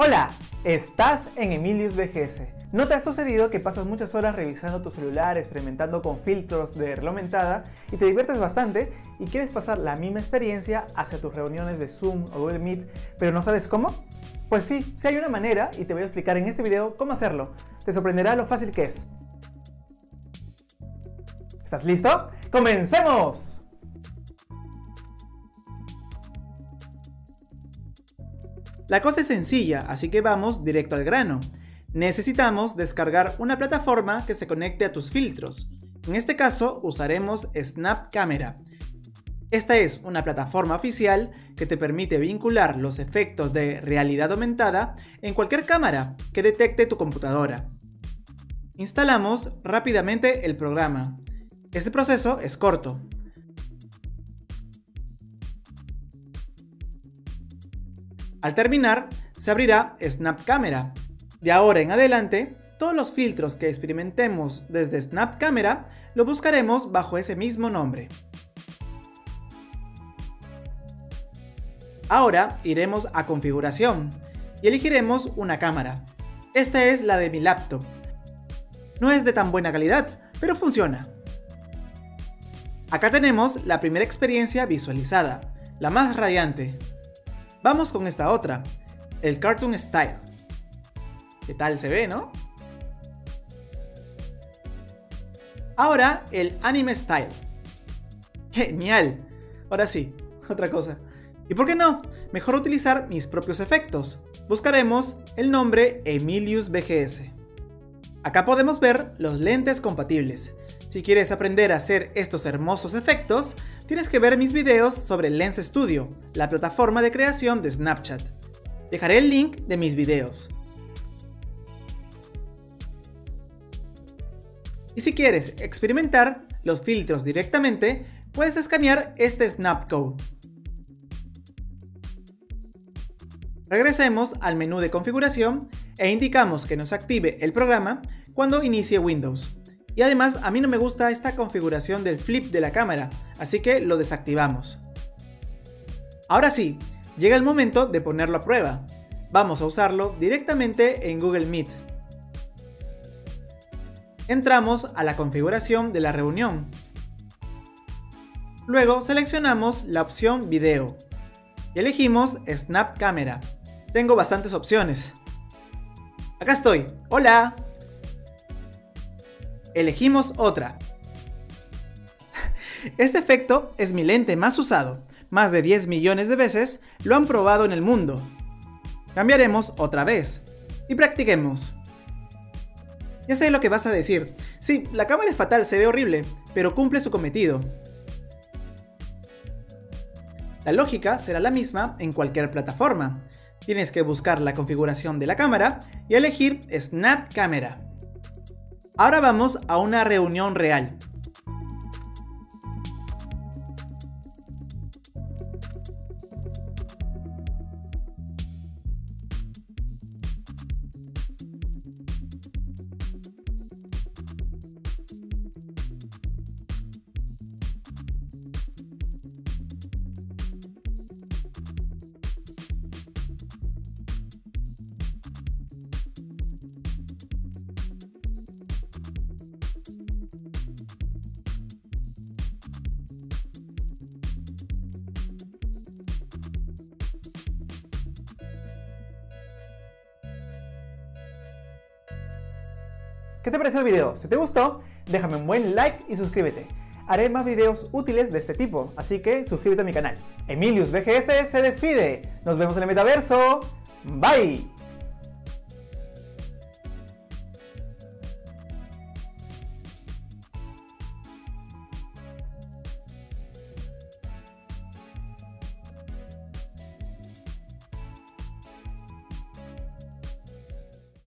Hola, estás en Emilius VGS. ¿No te ha sucedido que pasas muchas horas revisando tu celular, experimentando con filtros de realidad aumentada y te diviertes bastante y quieres pasar la misma experiencia hacia tus reuniones de Zoom o Google Meet, pero no sabes cómo? Pues sí hay una manera y te voy a explicar en este video cómo hacerlo. Te sorprenderá lo fácil que es. ¿Estás listo? ¡Comencemos! La cosa es sencilla, así que vamos directo al grano. Necesitamos descargar una plataforma que se conecte a tus filtros. En este caso usaremos Snap Camera. Esta es una plataforma oficial que te permite vincular los efectos de realidad aumentada en cualquier cámara que detecte tu computadora. Instalamos rápidamente el programa. Este proceso es corto. Al terminar, se abrirá Snap Camera. De ahora en adelante, todos los filtros que experimentemos desde Snap Camera lo buscaremos bajo ese mismo nombre. Ahora iremos a Configuración y elegiremos una cámara. Esta es la de mi laptop. No es de tan buena calidad, pero funciona. Acá tenemos la primera experiencia visualizada, la más radiante. Vamos con esta otra, el Cartoon Style. ¿Qué tal se ve, no? Ahora el Anime Style. ¡Genial! Ahora sí, otra cosa. ¿Y por qué no? Mejor utilizar mis propios efectos. Buscaremos el nombre Emilius VGS. Acá podemos ver los lentes compatibles. Si quieres aprender a hacer estos hermosos efectos, tienes que ver mis videos sobre Lens Studio, la plataforma de creación de Snapchat. Dejaré el link de mis videos. Y si quieres experimentar los filtros directamente, puedes escanear este Snapcode. Regresemos al menú de configuración e indicamos que nos active el programa cuando inicie Windows. Y además a mí no me gusta esta configuración del flip de la cámara, así que lo desactivamos. Ahora sí, llega el momento de ponerlo a prueba. Vamos a usarlo directamente en Google Meet. Entramos a la configuración de la reunión. Luego seleccionamos la opción Video y elegimos Snap Camera. Tengo bastantes opciones. Acá estoy. ¡Hola! Elegimos otra. Este efecto es mi lente más usado. Más de 10 millones de veces lo han probado en el mundo. Cambiaremos otra vez y practiquemos. Ya sé lo que vas a decir. Sí, la cámara es fatal, se ve horrible, pero cumple su cometido. La lógica será la misma en cualquier plataforma. Tienes que buscar la configuración de la cámara y elegir Snap Camera. Ahora vamos a una reunión real. ¿Qué te pareció el video? Si te gustó, déjame un buen like y suscríbete. Haré más videos útiles de este tipo, así que suscríbete a mi canal. Emilius VGS se despide. Nos vemos en el metaverso. Bye.